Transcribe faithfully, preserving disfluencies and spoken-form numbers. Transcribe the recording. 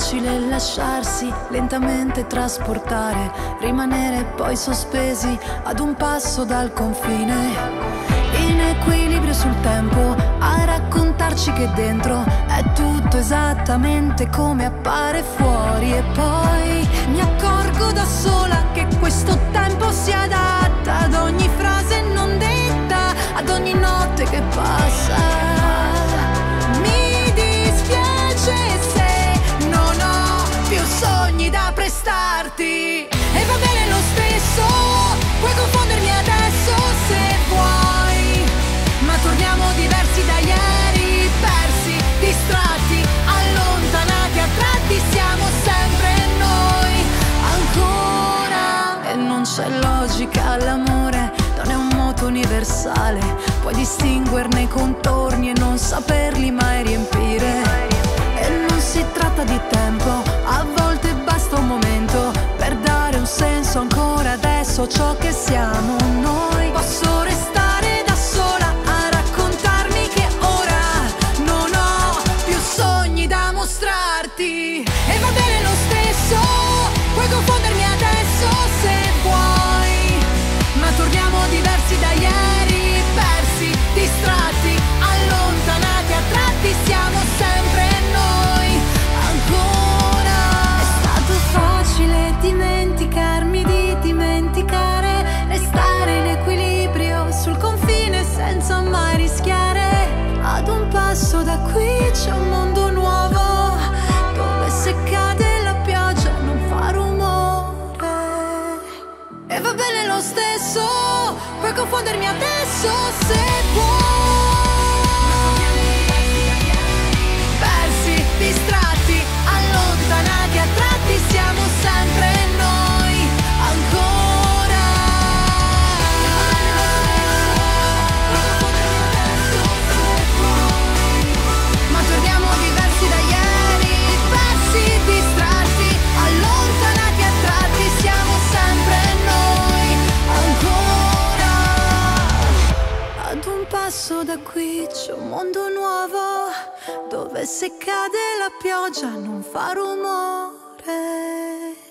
facile lasciarsi lentamente trasportare, rimanere poi sospesi ad un passo dal confine. In equilibrio sul tempo, a raccontarci che dentro è tutto esattamente come appare fuori. E poi mi accorgo da sola che questo tempo si adatta ad ogni frase non detta, ad ogni notte che passa. Mi dispiace se non ho più sogni da prestarti, e va bene lo stesso, puoi confondermi adesso se vuoi, ma torniamo diversi da ieri, persi, distratti, allontanati a tratti, siamo sempre noi, ancora. E non c'è logica all'amore, non è un moto universale, puoi distinguerne i contorni e non saperli mai riempire. E non si tratta di tempo, a volte basta un momento per dare un senso ancora adesso a ciò che siamo noi. Posso restare da sola a raccontarmi che ora non ho più sogni da mostrarti, e va bene lo stesso, puoi confondermi adesso se vuoi, ma torniamo diversi da ieri, persi, distratti, allontanati a tratti, siamo sempre noi, ancora. È stato facile dimenticarmi di dimenticare, restare in equilibrio sul confine senza mai rischiare. Ad un passo da qui c'è un mondo nuovo, dove se cade la pioggia non fa rumore. E va bene lo stesso, puoi confondermi adesso se vuoi, persi, distratti, allontanati a tratti, siamo sempre noi, ancora. Ma torniamo diversi da ieri, persi, distratti, allontanati a tratti, siamo sempre noi, ancora. Ad un passo da qui c'è un mondo nuovo, dove se cade la pioggia non fa rumore.